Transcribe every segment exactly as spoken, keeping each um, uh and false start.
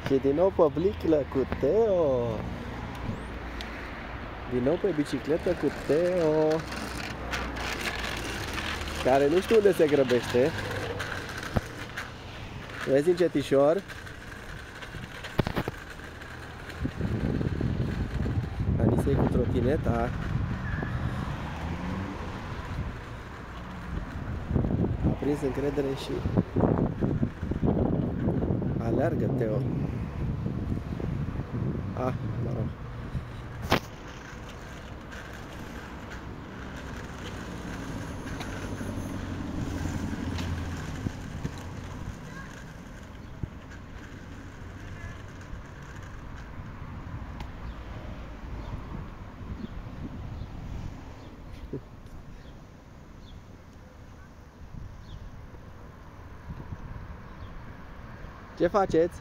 Și din nou pe bliclă cu Teo. Din nou pe bicicletă cu Teo, care nu știu unde se grăbește. Vezi încetișor. Anisei cu trotineta. A prins încredere și aleargă Teo. Ah, mă rog. Ce faceți?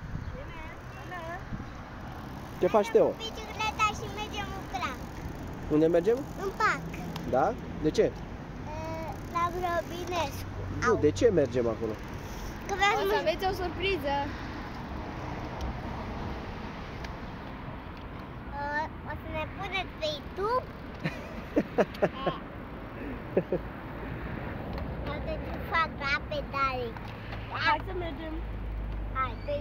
Ce faci, Teo? Bicicleta și mergem în parc. Unde mergem? În parc. Da? De ce? La Grăbinescu. Nu, de ce mergem acolo? Că vreau O să aveți o surpriză. O să ne puneți pe YouTube. Poate ce fac la pedale. Hai să mergem. Hai, pe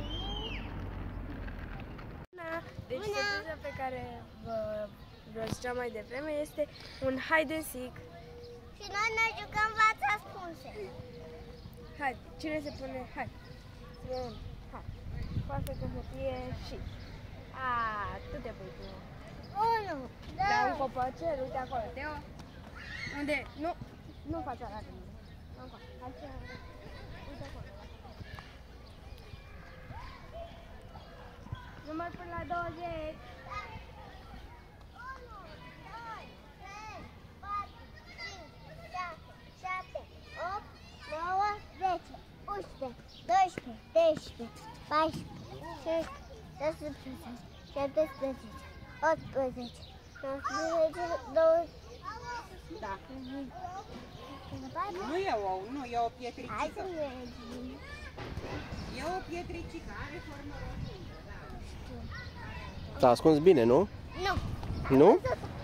Deci surpriza pe care vă, vă ziceam mai devreme este un hide and seek. Și noi ne jucăm v-ați ascunse. Hai, cine se pune? Hai. Să vedem. Hai. Poate că hârtie și. A, tu te pui tu. Unu, Da, un doi, copăcel, uite acolo. Teo. Unde? Nu. Nu faci ala de mine. Acolo. Hai să... Uite acolo. Număr până la douăzeci. unu, doi, trei, patru, cinci, șase, șapte, opt, nouă, zece, unsprezece, doisprezece, treisprezece, paisprezece, șaisprezece, șaptesprezece, optsprezece, nouăsprezece, douăzeci. Da. Nu e ou, nu, e o Hai pietricică. să mergem. E o pietricică, are formă rotundă, da. S-a ascuns bine, nu? Nu. Nu?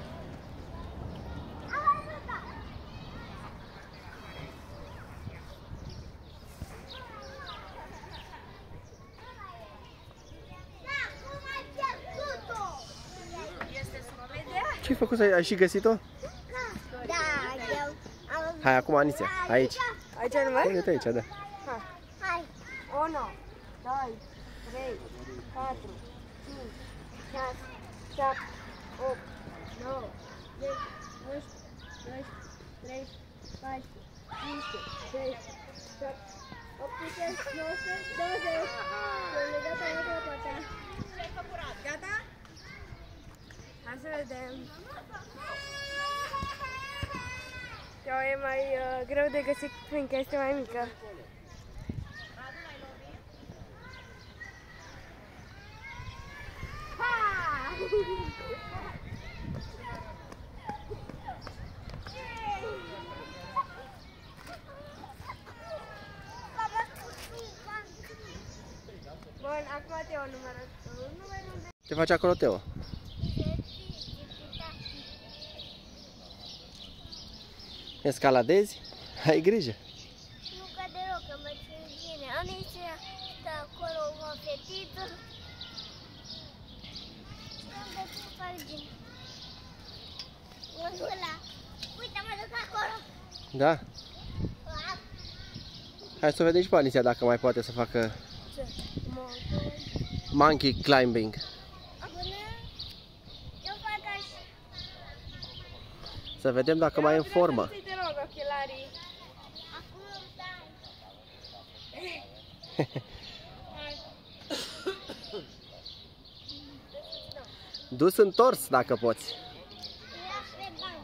Ce-ai făcut? Ai și găsit-o? Da, eu am... Hai, acum, Aniția, aici. Aici numai? Uite aici, da. Hai. unu, doi, trei, patru, cinci, șase, șapte, opt, nouă, zece, unsprezece, doisprezece, treisprezece, paisprezece, cincisprezece, șaisprezece, optsprezece, nouăsprezece, douăzeci. Sunt gata, gata, gata. Ce-ai făcut? Gata? Hai să vedem. Teo e mai uh, greu de găsit fiindcă este mai mică. Bun, acum Teo numărul numărul de... Ce faci acolo, Teo? Escaladezi? Ai grijă. Nu cade rău, că mă țin bine. Aniția stă acolo o fetiță. Și unde ce fac din... Ăla. Uite, mă duc acolo. Da? Hai să o vedem și pe Aniția dacă mai poate să facă Ce? monkey climbing. Acum, eu fac așa. Să vedem dacă mai e în formă. Te rog, ochelarii. Acum îmi dai. Dus întors dacă poți. Ia pe bani.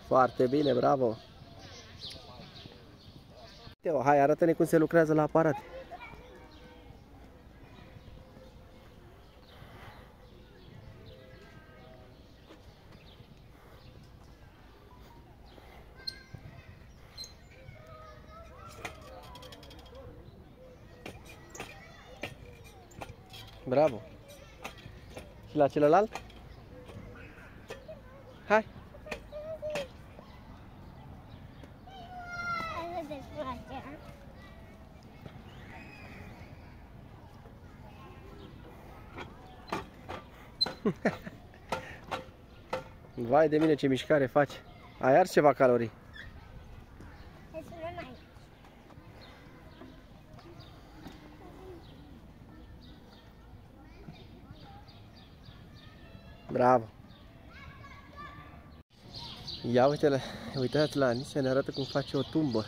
Foarte bine, bravo! Teo, hai, arată-ne cum se lucrează la aparat. Bravo! Și la celălalt? Hai! Hai să desface. Vai de mine, ce mișcare faci! Ai ars ceva calorii. Hai să luăm aici. Bravo! Ia uite-le, uitați la Anisia, ne arată cum face o tumbă.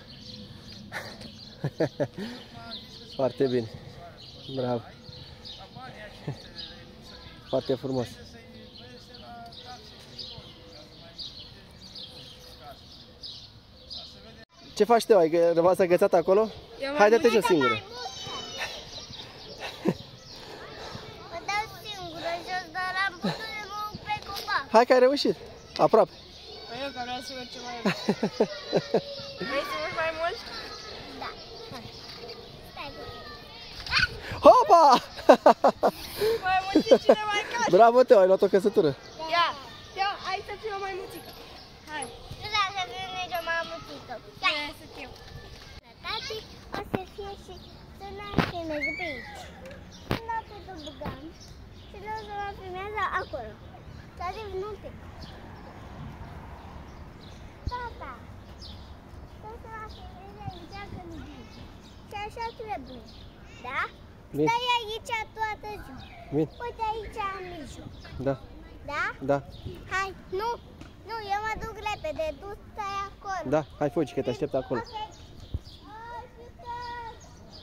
Foarte bine. Bravo. Foarte frumos. Ce faci, Teo? Ai rămas agățat acolo? Hai, dă-te jos singură. Mă dau singură jos, dar am putut să mă urc pe copac. Hai că ai reușit. Aproape. Păi eu că vreau să merg mai mult. Vrei să mergi mai mult? Da. Stai puțin. Hopa! Mai mulți cine mai cași. Bravo, Teo, ai luat o căsătură. Ia, Teo, hai să fiu o maimuțică. Hai. Nu vreau să fiu nici o mamutică. Hai să fiu. Tati o să fie și să ne filmeze pe aici. Sunt la pe tobogan și vreau să mă filmează acolo. Tati, nu un pic. Tata, vreau să mă filmeze aici când vin. Și așa trebuie. Da? Bine. Stai aici toată ziua. Bine. Uite aici în mijloc. Da, Da? da, Hai, nu, nu, eu mă duc repede, tu stai acolo. da. Hai, fugi, că te aștept acolo. Ok. Ajută!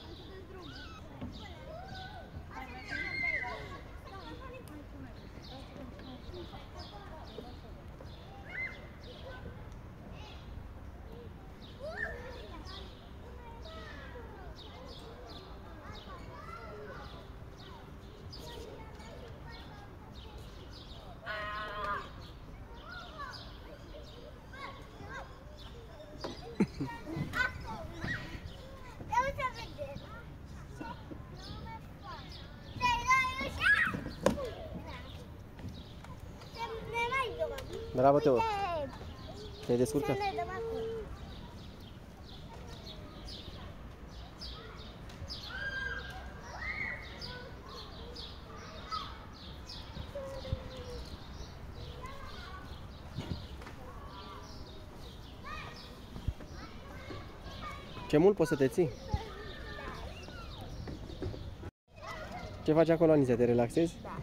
Bravo, Teo. Te-ai descurcat. Ce mult poți să te ții? Ce faci acolo, Anisia? Te relaxezi? Da.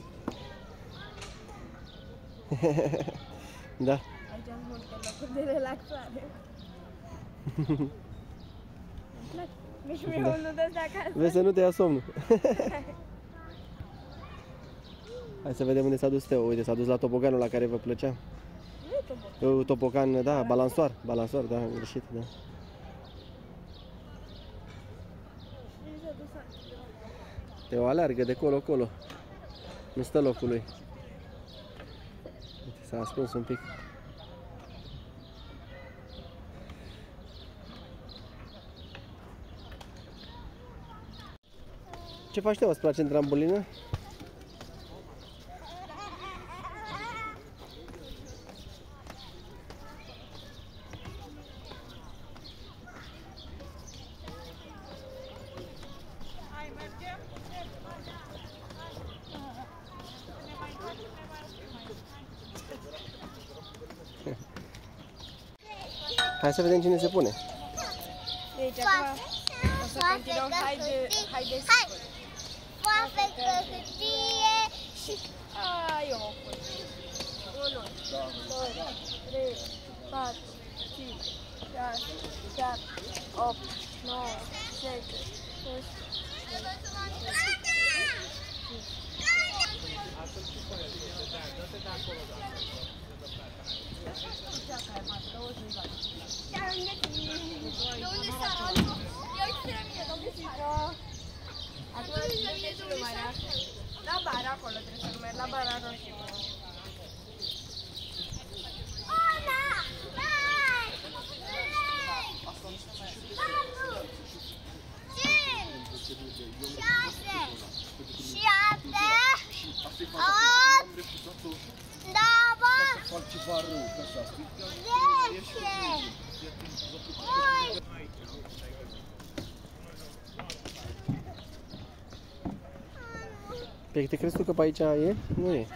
Da. Aici am multe locuri de relaxare. Nici mie Da. unul de ăsta acasă. Vezi să nu te ia somnul. Hai să vedem unde s-a dus Teo. Uite, s-a dus la toboganul la care vă plăcea. Nu e tobogan. Tobogan, da, balansoar. Balansoar, da, am greșit, da. Teo aleargă de colo-colo. Nu stă locul lui. Uite, s-a ascuns un pic. Ce faci, Teo? Îți place în trambulină? Hai să vedem cine se pune. Deci acum o să continuăm. Haide, haide. Hai! Foafe, hârtie și... Ai, eu unu, doi, trei, patru, cinci, șase, șapte, opt, nouă, zece, unsprezece. La bara roșie. Pe te crezi tu că pe aici e? Nu e.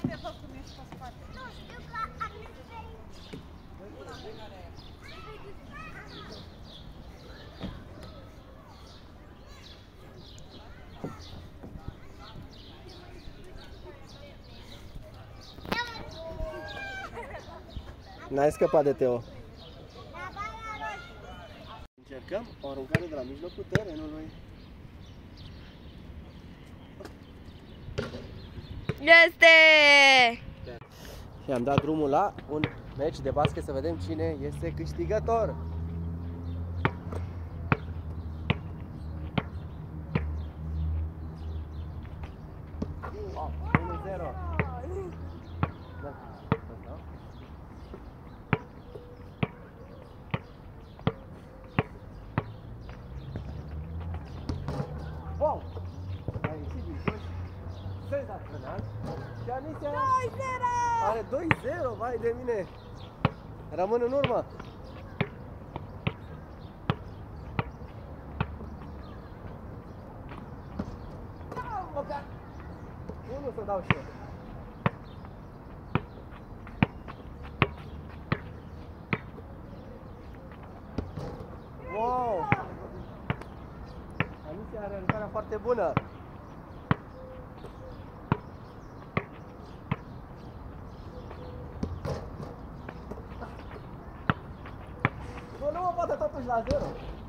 N-ai scăpat de Teo. Încercăm o aruncare de la mijlocul terenului. Este! Și am dat drumul la un meci de basket să vedem cine este câștigător. unu zero. Wow! A ieșit din joc. Senzațional. Și Anicia doi zero! are doi zero, vai de mine. Rămân în urmă. Unu să dau și eu. Wow! Anicia are aruncarea foarte bună. Nu, nu mă bate totuși la zero.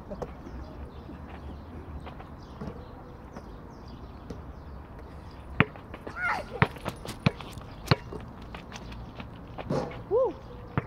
Uh!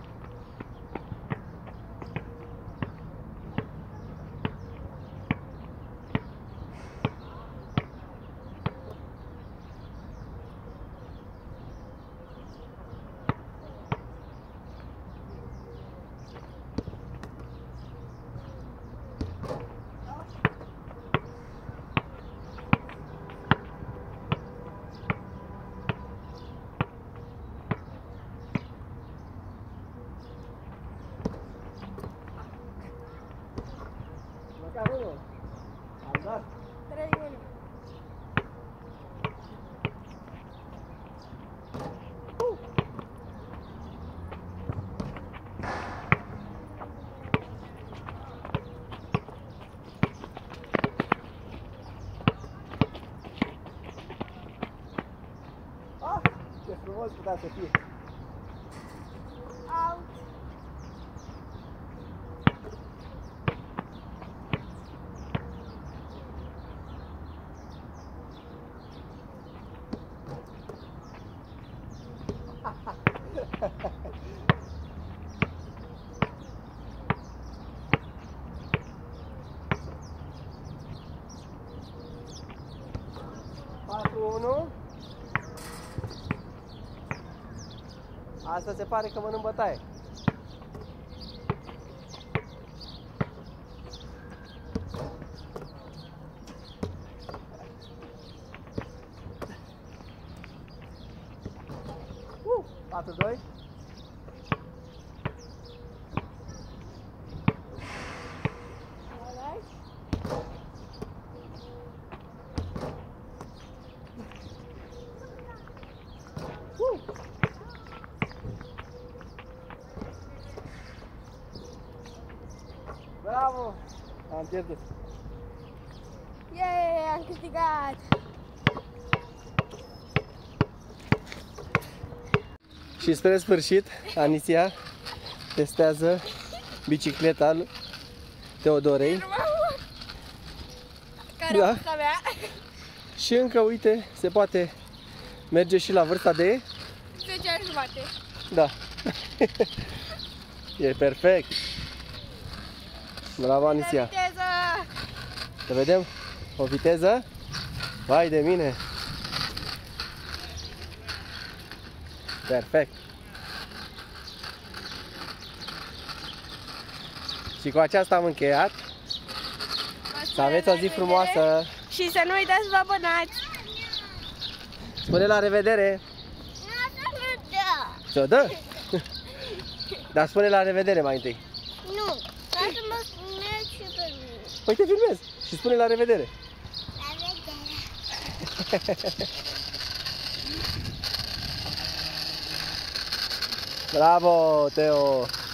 Măcar unul. Am dat. trei unu. Uh! Ah, ce frumos putea să fie. Out. patru unu. Asta se pare că mănânc bătaie. Uh, patru doi. Uh. Bravo! Am pierdut. Yay, am câștigat! Și spre sfârșit, Anicia testează bicicleta lui Teodorei. Care Da. a fost a mea? Și încă, uite, se poate merge și la vârsta de... zece ani jumate. Da. E perfect. Bravo, Anicia. Viteză! Să vedem o viteză. Vai de mine. Perfect. Și cu aceasta am încheiat. Să aveți o zi frumoasă. Și să nu uitați să vă abonați. Spune la revedere. Nu, asta nu dă. Ți-o dă? Dar spune la revedere mai întâi. Nu, lasă mă spuneți și pe mine. Păi te filmez și spune la revedere. La vedere. Bravo, Teo!